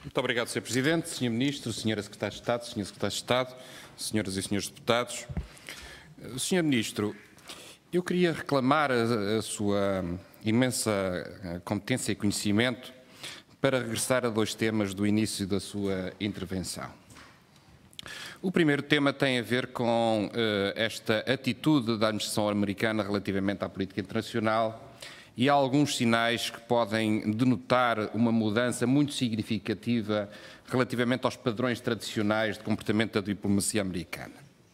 Muito obrigado, Sr. Presidente, Sr. Ministro, Sra. Secretária de Estado, Sr. Secretário de Estado, Senhoras e Senhores Deputados. Sr. Ministro, eu queria reclamar a sua imensa competência e conhecimento para regressar a dois temas do início da sua intervenção. O primeiro tema tem a ver com esta atitude da administração americana relativamente à política internacional e há alguns sinais que podem denotar uma mudança muito significativa relativamente aos padrões tradicionais de comportamento da diplomacia americana.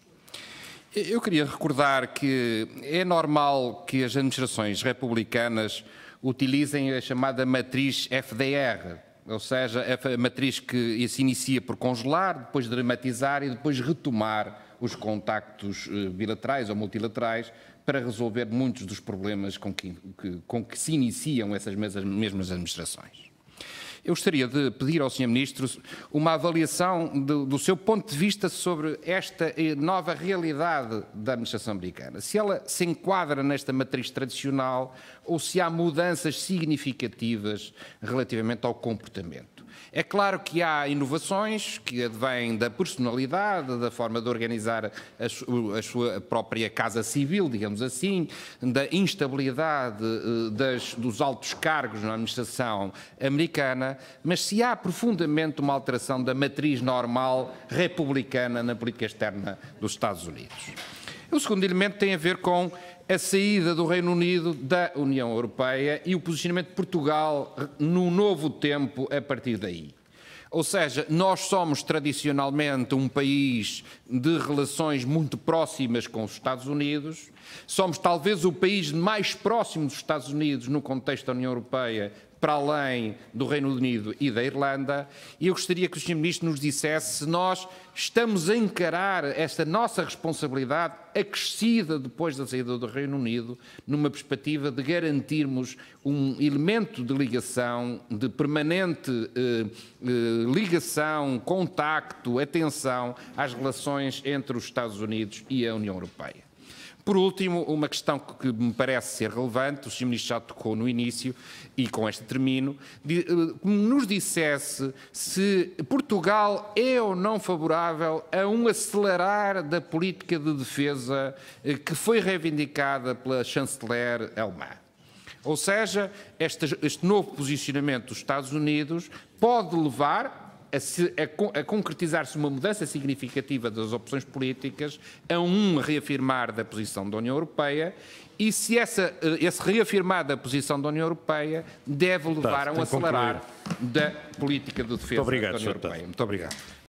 Eu queria recordar que é normal que as administrações republicanas utilizem a chamada matriz FDR, ou seja, a matriz que se inicia por congelar, depois dramatizar e depois retomar os contactos bilaterais ou multilaterais para resolver muitos dos problemas com que se iniciam essas mesmas administrações. Eu gostaria de pedir ao Sr. Ministro uma avaliação do seu ponto de vista sobre esta nova realidade da administração americana. Se ela se enquadra nesta matriz tradicional ou se há mudanças significativas relativamente ao comportamento. É claro que há inovações que advêm da personalidade, da forma de organizar a sua própria casa civil, digamos assim, da instabilidade dos altos cargos na administração americana, mas se há profundamente uma alteração da matriz normal republicana na política externa dos Estados Unidos. O segundo elemento tem a ver com a saída do Reino Unido da União Europeia e o posicionamento de Portugal no novo tempo a partir daí. Ou seja, nós somos tradicionalmente um país de relações muito próximas com os Estados Unidos, somos talvez o país mais próximo dos Estados Unidos no contexto da União Europeia, para além do Reino Unido e da Irlanda, e eu gostaria que o Sr. Ministro nos dissesse se nós estamos a encarar esta nossa responsabilidade acrescida depois da saída do Reino Unido, numa perspectiva de garantirmos um elemento de ligação, de permanente ligação, contacto, atenção às relações entre os Estados Unidos e a União Europeia. Por último, uma questão que me parece ser relevante, o Sr. Ministro já tocou no início, e com esta termino, nos dissesse se Portugal é ou não favorável a um acelerar da política de defesa que foi reivindicada pela chanceler alemã. Ou seja, este novo posicionamento dos Estados Unidos pode levar a concretizar-se uma mudança significativa das opções políticas, a um reafirmar da posição da União Europeia, e se esse reafirmar da posição da União Europeia deve levar a um acelerar da política de defesa da União Europeia. Muito obrigado.